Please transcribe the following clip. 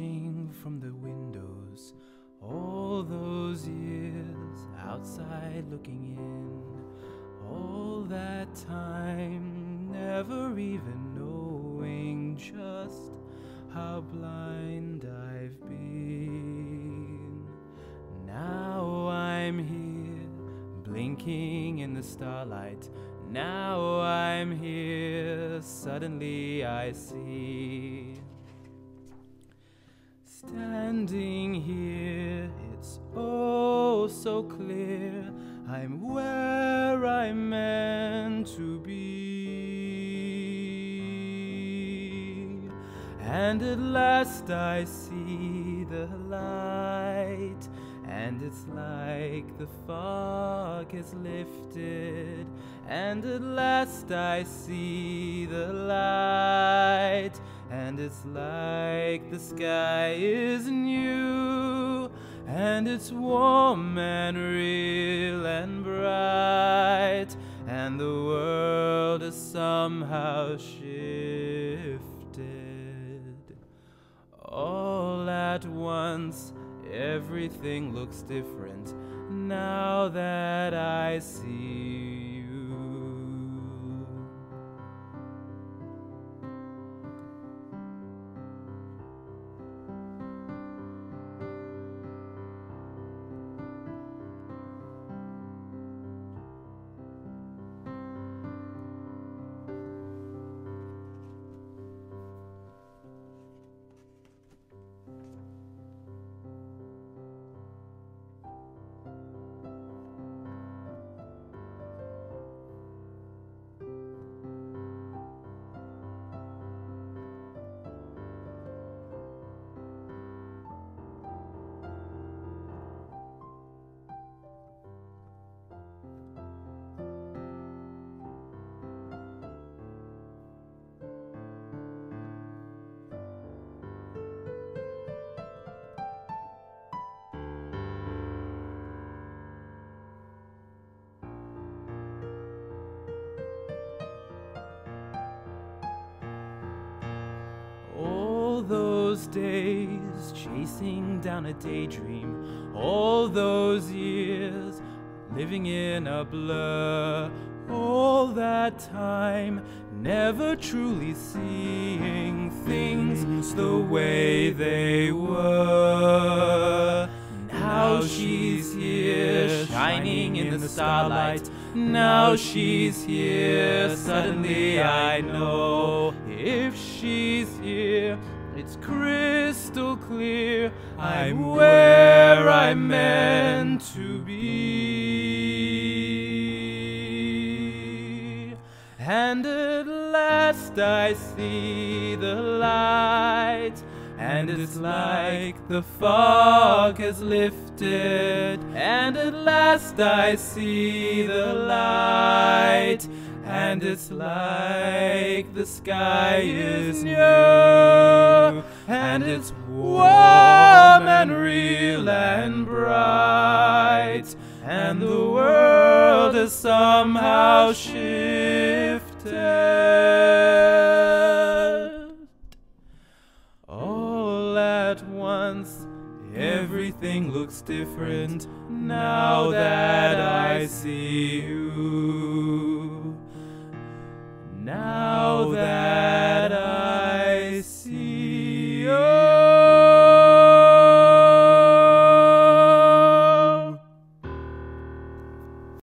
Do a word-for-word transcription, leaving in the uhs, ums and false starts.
watching from the windows, all those years outside looking in, all that time never even knowing just how blind I've been. Now I'm here, blinking in the starlight. Now I'm here, suddenly I see. Standing here, it's oh so clear, I'm where I'm meant to be. And at last I see the light, and it's like the fog is lifted. And at last I see the light, and it's like the sky is new, and it's warm and real and bright, and the world is somehow shifted. All at once, everything looks different now that I see you. All those days chasing down a daydream, all those years living in a blur, all that time never truly seeing things the way they were. Now she's here, shining in the starlight. Now she's here, suddenly I know. If she's here, it's crystal clear, I'm where I'm meant to be. And at last I see the light, and it's like the fog has lifted. And at last I see the light, and it's like the sky is new, and it's warm and real and bright, and the world is somehow shifted. All at once, everything looks different now that I see you. Now that